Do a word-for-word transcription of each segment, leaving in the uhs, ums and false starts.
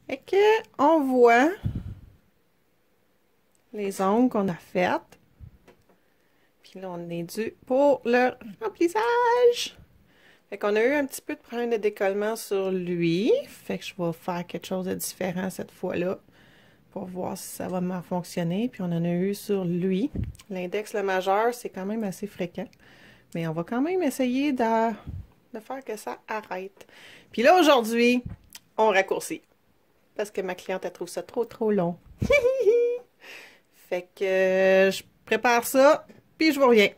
Fait que on voit les ongles qu'on a faites. Puis là, on est dû pour le remplissage. Fait qu'on a eu un petit peu de problème de décollement sur lui. Fait que je vais faire quelque chose de différent cette fois-là pour voir si ça va me fonctionner. Puis on en a eu sur lui. L'index, le majeur, c'est quand même assez fréquent. Mais on va quand même essayer de, de faire que ça arrête. Puis là, aujourd'hui, on raccourcit. Parce que ma cliente, elle trouve ça trop, trop long. Fait que euh, je prépare ça, puis je vous reviens.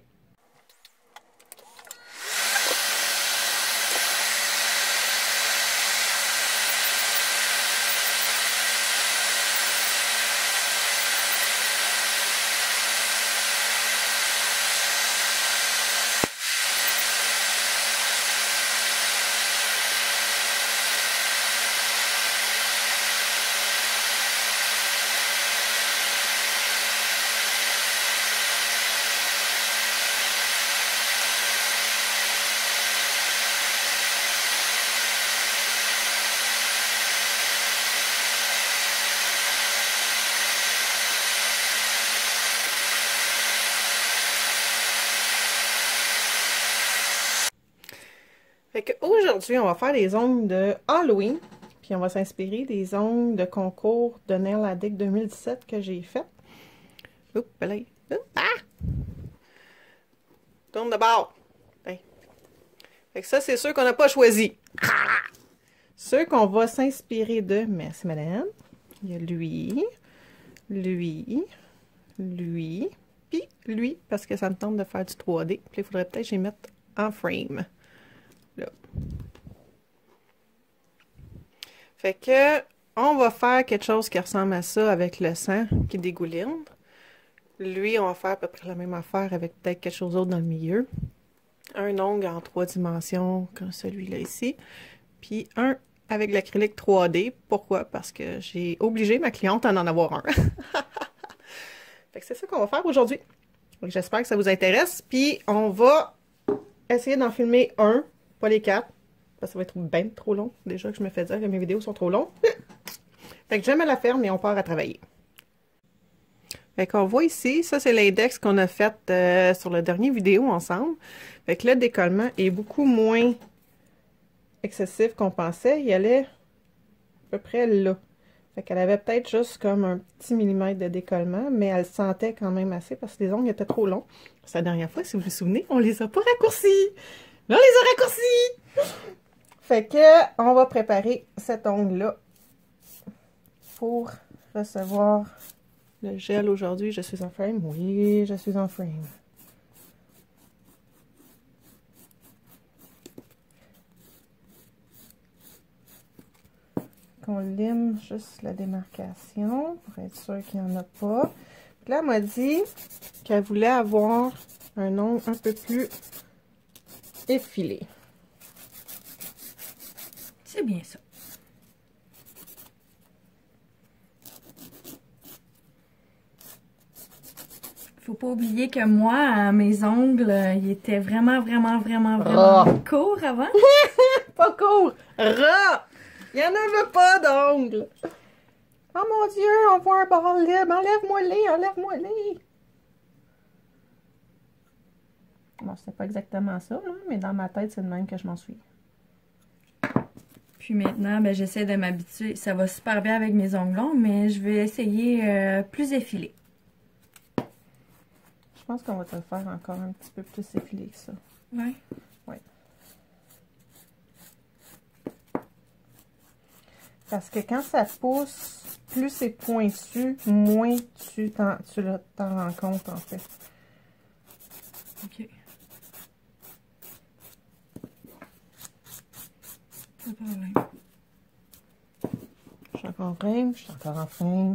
Fait qu'aujourd'hui, on va faire des ongles de Halloween. Puis on va s'inspirer des ongles de concours de Nail Addict deux mille dix-sept que j'ai fait. Oups, là. Ah! Tourne de bord. Ben. Fait que ça, c'est ceux qu'on n'a pas choisi. Ah! Ceux qu'on va s'inspirer de, merci madame. Il y a lui, lui, lui, puis lui, parce que ça me tente de faire du trois D. Puis il faudrait peut-être que je les mette en frame. Là. Fait que on va faire quelque chose qui ressemble à ça avec le sang qui dégouline. Lui, on va faire à peu près la même affaire avec peut-être quelque chose d'autre dans le milieu. Un ongle en trois dimensions comme celui-là ici. Puis un avec l'acrylique trois D. Pourquoi? Parce que j'ai obligé ma cliente à en avoir un. Fait que c'est ça qu'on va faire aujourd'hui. J'espère que ça vous intéresse. Puis on va essayer d'en filmer un. Pas les quatre, parce que ça va être bien trop long. Déjà que je me fais dire que mes vidéos sont trop longues. Fait que j'aime à la ferme et on part à travailler. Fait qu'on voit ici, ça c'est l'index qu'on a fait euh, sur la dernière vidéo ensemble. Fait que le décollement est beaucoup moins excessif qu'on pensait. Il allait à peu près là. Fait qu'elle avait peut-être juste comme un petit millimètre de décollement, mais elle sentait quand même assez parce que les ongles étaient trop longs. Parce que la dernière fois, si vous vous souvenez, on les a pas raccourcis. Là, on les a raccourcis! Fait que, on va préparer cet ongle-là pour recevoir le gel aujourd'hui. Je suis en frame? Oui, je suis en frame. Qu'on lime juste la démarcation pour être sûr qu'il n'y en a pas. Puis là, elle m'a dit qu'elle voulait avoir un ongle un peu plus effilé. C'est bien ça. Faut pas oublier que moi, mes ongles, ils étaient vraiment, vraiment, vraiment, vraiment oh. courts avant. Pas court! Ras! Il n'y en avait pas d'ongles! Oh mon Dieu, on voit un bord libre! Enlève-moi-les! Enlève-moi-les! Bon, c'est pas exactement ça, là, mais dans ma tête, c'est le même que je m'en suis. Puis maintenant, ben, j'essaie de m'habituer. Ça va super bien avec mes ongles longs, mais je vais essayer euh, plus effilé. Je pense qu'on va te le faire encore un petit peu plus effilé que ça. Ouais. Ouais. Parce que quand ça pousse, plus c'est pointu, moins tu t'en tu t'en rends compte, en fait. OK. Pas de problème. Je suis encore en frame, je suis encore en frame.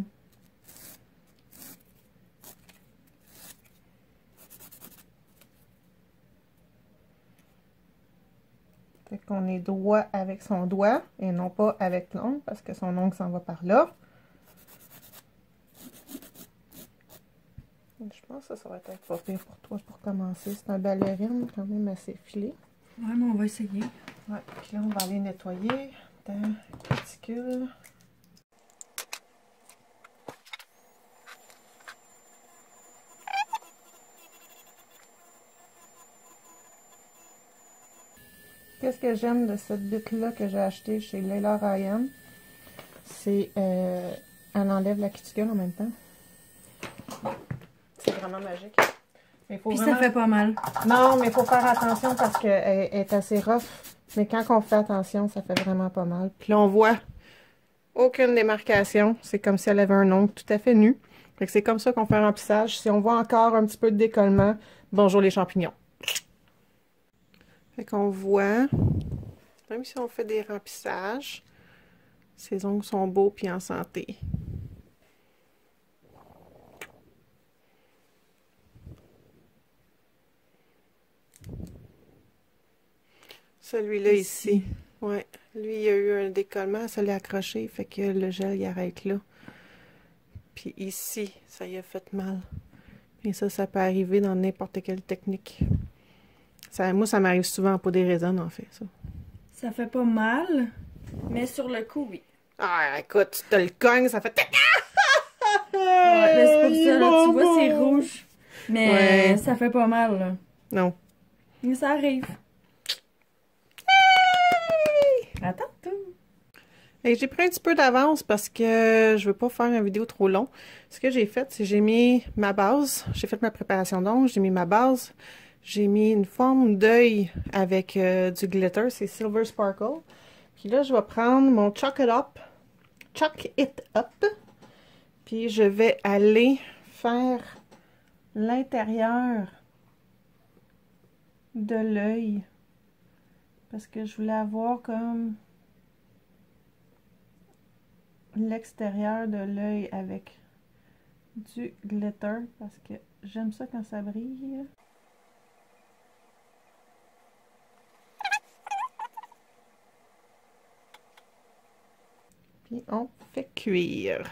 Fait qu'on est droit avec son doigt et non pas avec l'ongle parce que son ongle s'en va par là. Je pense que ça, ça va être pas pire pour toi pour commencer. C'est un ballerine quand même assez filé. Ouais, mais on va essayer. Ouais, puis là, on va aller nettoyer ta cuticule. qu'est-ce que j'aime de cette bite-là que j'ai achetée chez Leila Ryan? C'est... Euh, elle enlève la cuticule en même temps. C'est vraiment magique. Mais faut Puis vraiment... ça fait pas mal. Non, mais il faut faire attention parce qu'elle est assez rough. Mais quand on fait attention, ça fait vraiment pas mal. Puis là, on voit aucune démarcation. C'est comme si elle avait un ongle tout à fait nu. Fait que c'est comme ça qu'on fait un remplissage. Si on voit encore un petit peu de décollement, bonjour les champignons. Fait qu'on voit, même si on fait des remplissages, ses ongles sont beaux puis en santé. Celui-là ici, ouais, lui il a eu un décollement, ça l'a accroché, fait que le gel il arrête là. Puis ici, ça y a fait mal. Et ça, ça peut arriver dans n'importe quelle technique. Ça, moi, ça m'arrive souvent pour des raisons, en fait, ça. Ça fait pas mal, mais sur le coup, oui. Ah, écoute, tu te le cognes, ça fait... Ouais, mais c'est pour ça, là, tu vois, c'est rouge. Mais Ouais. ça fait pas mal, là. Non. Mais ça arrive. Attends, tout. J'ai pris un petit peu d'avance parce que je veux pas faire une vidéo trop long. Ce que j'ai fait, c'est j'ai mis ma base. J'ai fait ma préparation d'ongles, j'ai mis ma base. J'ai mis une forme d'œil avec euh, du glitter, c'est Silver Sparkle. Puis là, je vais prendre mon Chalk It Up. Chalk It Up. Puis je vais aller faire l'intérieur de l'œil. Parce que je voulais avoir comme l'extérieur de l'œil avec du glitter. Parce que j'aime ça quand ça brille. Puis on fait cuire.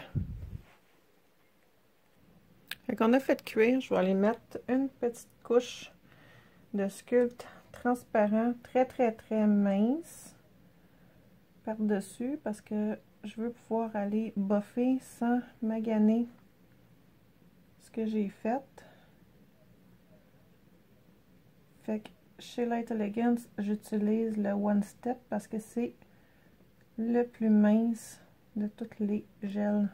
Fait qu'on a fait cuire, je vais aller mettre une petite couche de sculpte transparent très très très mince par-dessus parce que je veux pouvoir aller buffer sans maganer ce que j'ai fait. Fait que chez Light Elegance, j'utilise le One Step parce que c'est le plus mince de toutes les gels.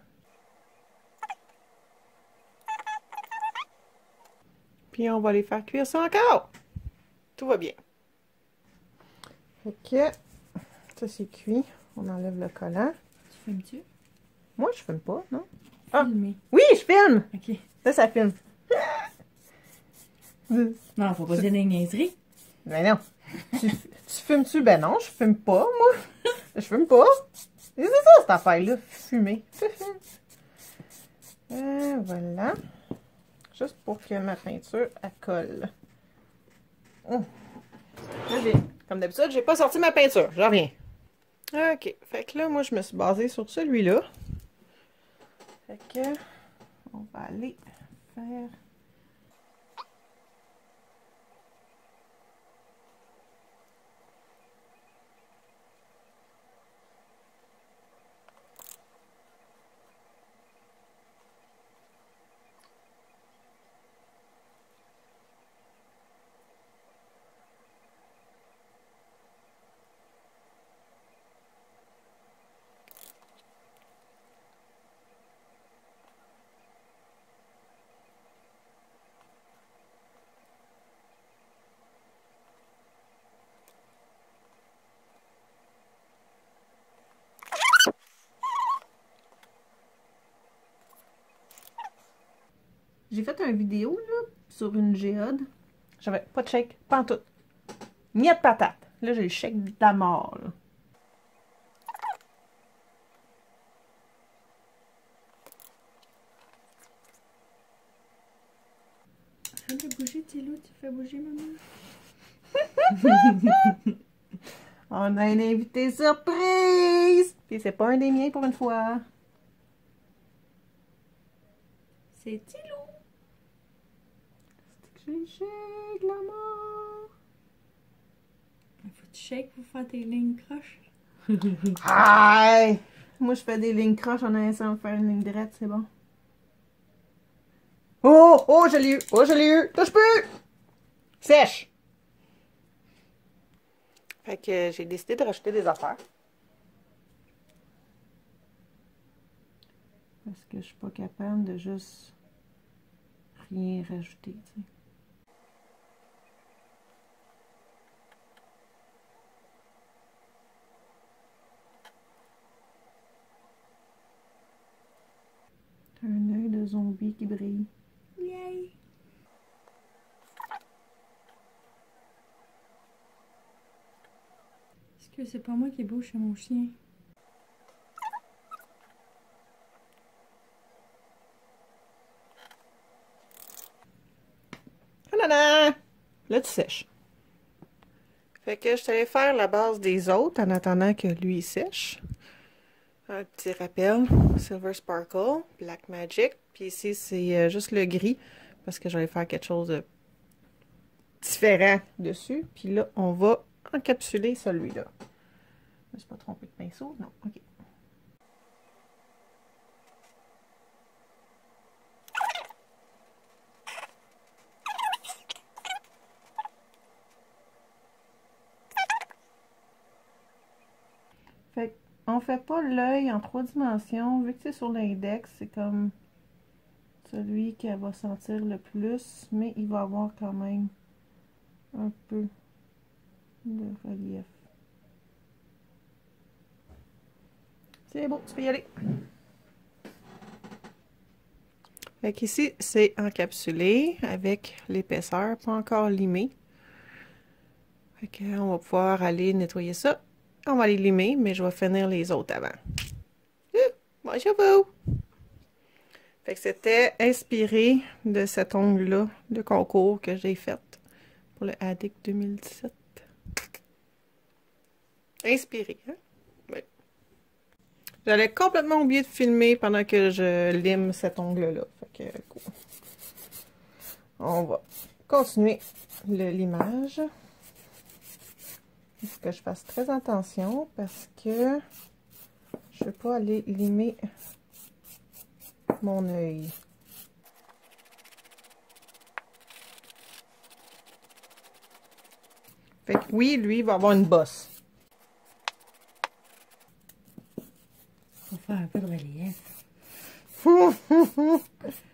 Puis on va les faire cuire ça encore. Tout va bien. Fait que ça c'est cuit. On enlève le collant. Tu filmes-tu? Moi je filme pas, non? Ah. Filmer. Oui, je filme! Ok. Ça, ça filme. Non, faut pas dire des niaiseries. Ben non. tu, tu fumes-tu? Ben non, je fume pas, moi. Je fume pas. C'est ça, cette affaire-là. Fumer. Et voilà. Juste pour que ma peinture, elle colle. Hum. Là, comme d'habitude, j'ai pas sorti ma peinture. Je reviens. Ok. Fait que là, moi, je me suis basée sur celui-là. Fait que, on va aller faire... J'ai fait une vidéo là, sur une géode. J'avais pas de shake, pas en tout. Ni de patate. Là, j'ai le shake d'amour. Arrête de bouger, Tilo, tu fais bouger maman. On a un invité surprise! Puis c'est pas un des miens pour une fois. C'est Tilo. C'est que j'ai le shake l'amour. Faut que tu shakes pour faire tes lignes croches. Aïe! Moi, je fais des lignes croches en essayant de faire une ligne droite, c'est bon. Oh! Oh, je l'ai eu! Oh, je l'ai eu! Touche plus! Sèche! Fait que j'ai décidé de rajouter des affaires. Parce que je suis pas capable de juste rien rajouter, tu sais. Un œil de zombie qui brille. Yay! Est-ce que c'est pas moi qui bouge chez mon chien? Ah là là! Là, tu sèches. Fait que je suis allée faire la base des autres en attendant que lui sèche. Un petit rappel, Silver Sparkle, Black Magic. Puis ici, c'est euh, juste le gris parce que j'allais faire quelque chose de différent dessus. Puis là, on va encapsuler celui-là. Je me suis pas trompée de pinceau? Non, ok. Fait qu'on fait pas l'œil en trois dimensions. Vu que c'est sur l'index, c'est comme celui qu'elle va sentir le plus, mais il va avoir quand même un peu de relief. C'est beau, tu peux y aller. Fait qu'ici, c'est encapsulé avec l'épaisseur, pas encore limé. Fait qu'on va pouvoir aller nettoyer ça. On va aller limer, mais je vais finir les autres avant. Euh, bonjour vous! Fait que c'était inspiré de cet ongle-là de concours que j'ai fait pour le Addict deux mille dix-sept. Inspiré, hein? Oui. J'allais complètement oublier de filmer pendant que je lime cet ongle-là. Fait que, cool. On va continuer le limage. Il faut que je fasse très attention parce que je ne veux pas aller limer mon œil. Fait que oui, lui, il va avoir une bosse. On va faire un peu de relief.